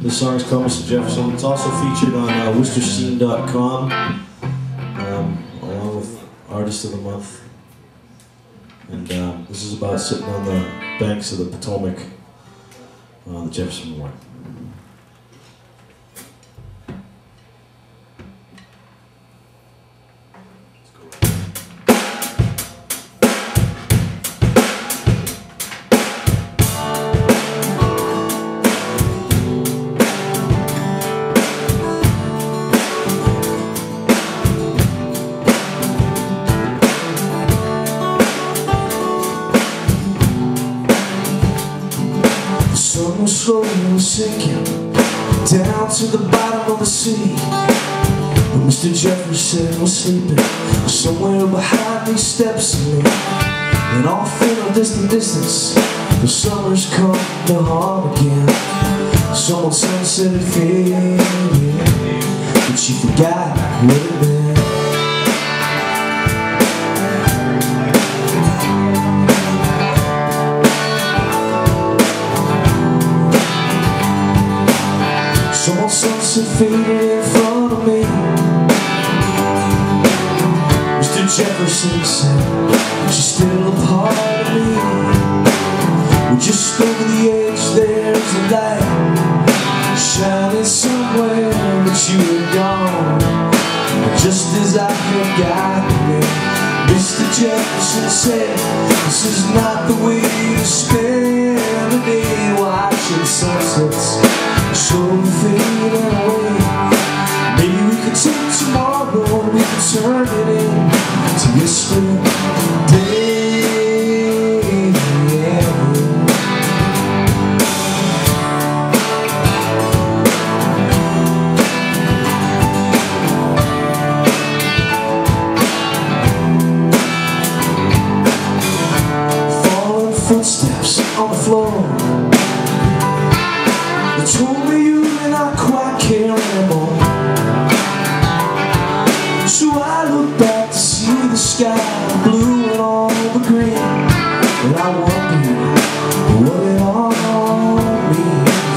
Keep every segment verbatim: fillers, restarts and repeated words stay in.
This song is called Mister Jefferson. It's also featured on uh, Worcester Scene dot com, um, along with Artist of the Month. And um, this is about sitting on the banks of the Potomac on the Jefferson Memorial. Slowly sinking down to the bottom of the sea. But Mister Jefferson was sleeping somewhere behind these steps of me. And off in a distant distance, the summer's come to harm again. Someone sunset had faded, but she forgot what it meant. Someone sunset faded in front of me. Mister Jefferson said, she's still a part of me. Well, just over the edge there's a light shining somewhere, but you were gone, just as I forgot it. Mister Jefferson said, this is not the way to spend the day, watching sunsets slowly fading away. Maybe we could take tomorrow and we could turn it into yesterday. Yeah. Falling footsteps on the floor, they told me you did not quite care anymore. So I look back to see the sky blue and all the green, and I wonder what it all means.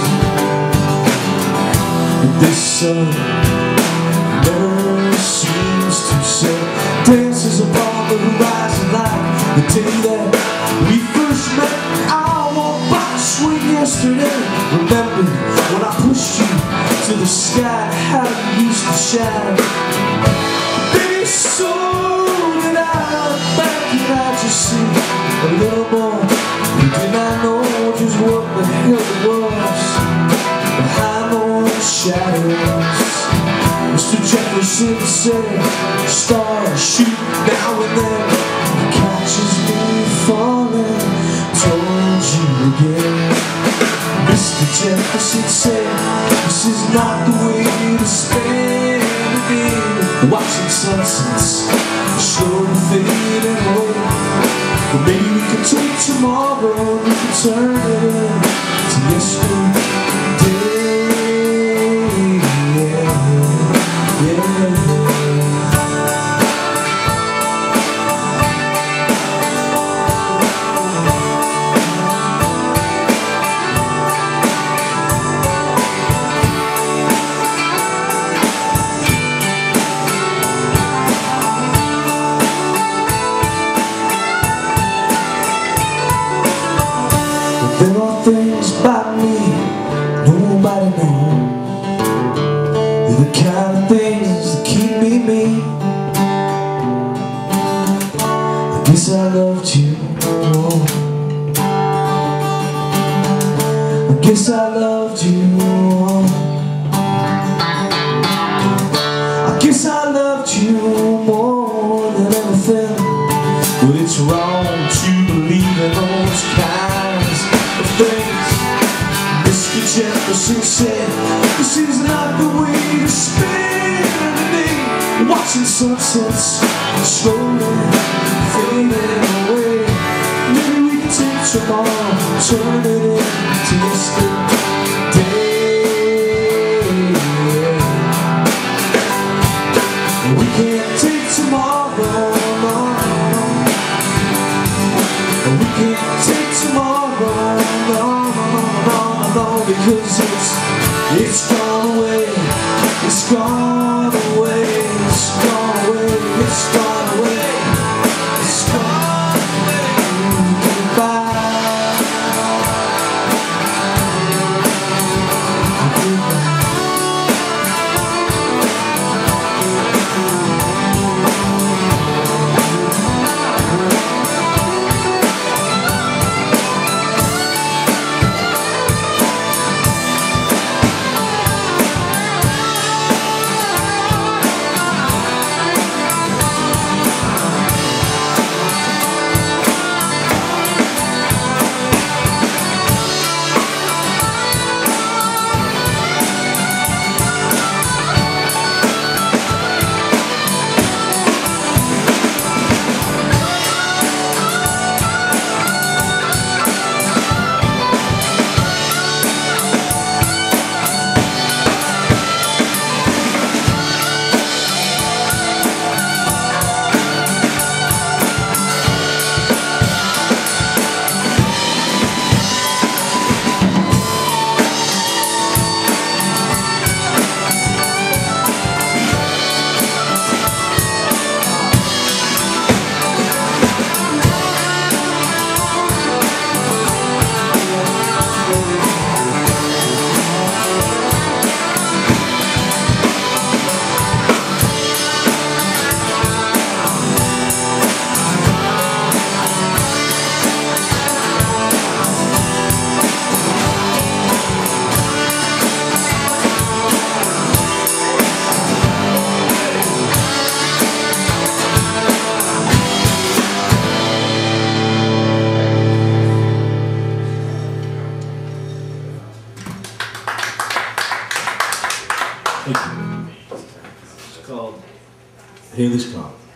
But this sun never seems to set, dances upon the horizon like the day that we first met. I walked by the swing yesterday, remember when I pushed you to the sky, how you used to shine. Baby, so did I look back and I just see a little boy who did not know just what the hell it was behind those shadows. Mister Jefferson said, stars shoot now and then, he catches me falling towards you again. Mister Jefferson said, this is not the way to spend a day, watching sunsets slowly fading away. But maybe we could take tomorrow and we could turn it into yesterday. Yeah, yeah. There are things about me nobody knows. They're the kind of things that keep me me. I guess I loved you more. I guess I loved you more. I guess I loved you more than everything. But it's wrong to believe in those kinds of things. Mister Jefferson said, this is not the way to spend the day, watching sunsets slowly fading away. Maybe we can take tomorrow, turn it into yesterday. We can't take tomorrow, no. We can't take tomorrow, no, no, no, no, no, because it's It's gone away, it's gone away, it's gone away, it's gone away, it's gone away, goodbye. It's called Haley's Cop.